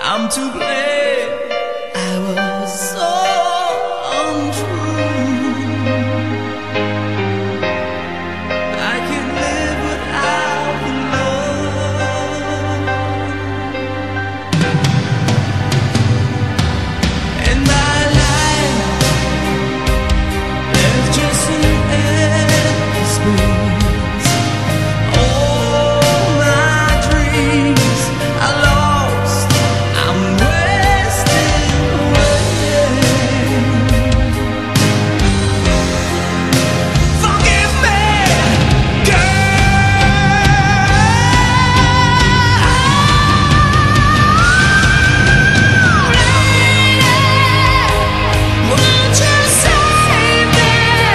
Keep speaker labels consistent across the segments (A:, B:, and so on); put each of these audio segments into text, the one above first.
A: I'm to blame. I was so untrue. I can't live without love. In my life, there's just an empty space. All my dreams are lost. I'm wasting away. Forgive me, won't you save me?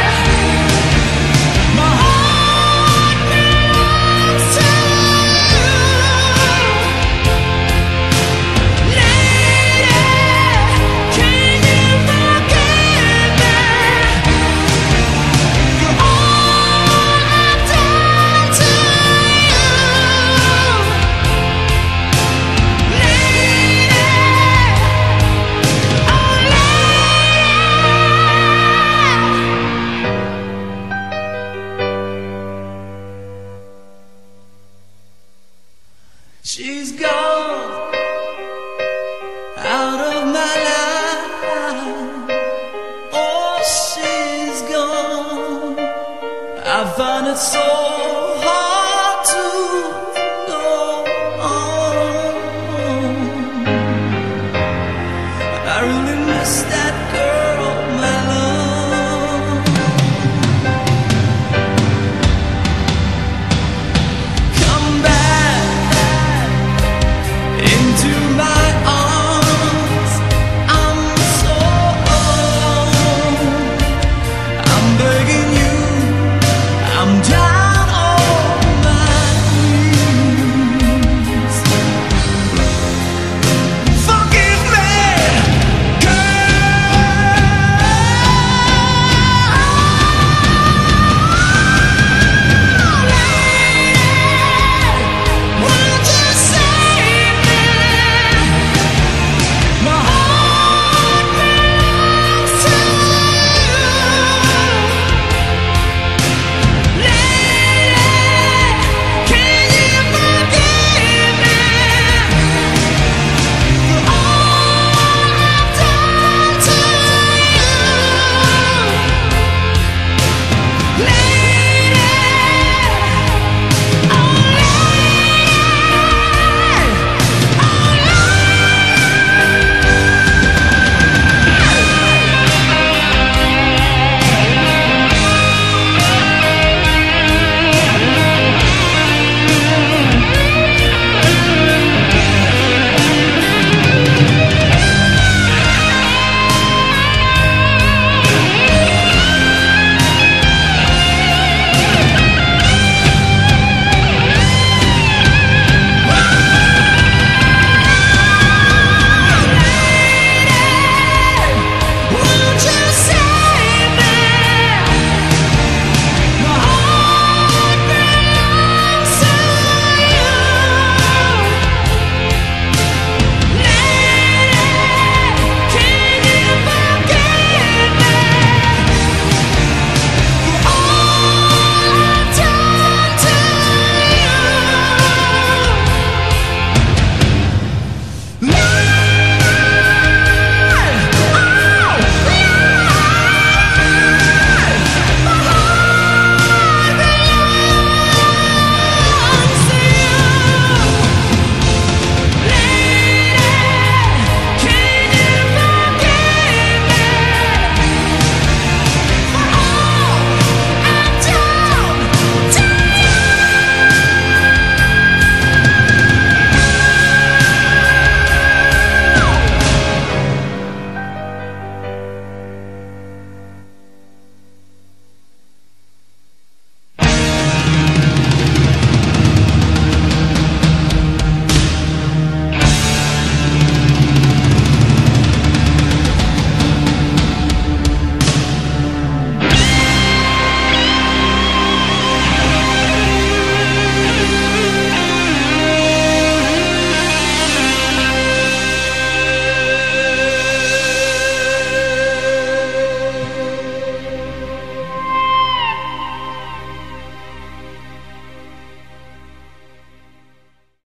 A: My heart belongs to you. Lady, can you forgive me for all I've done to you? Lady, oh lady. She's gone out of my life. Oh, she's gone. I find it so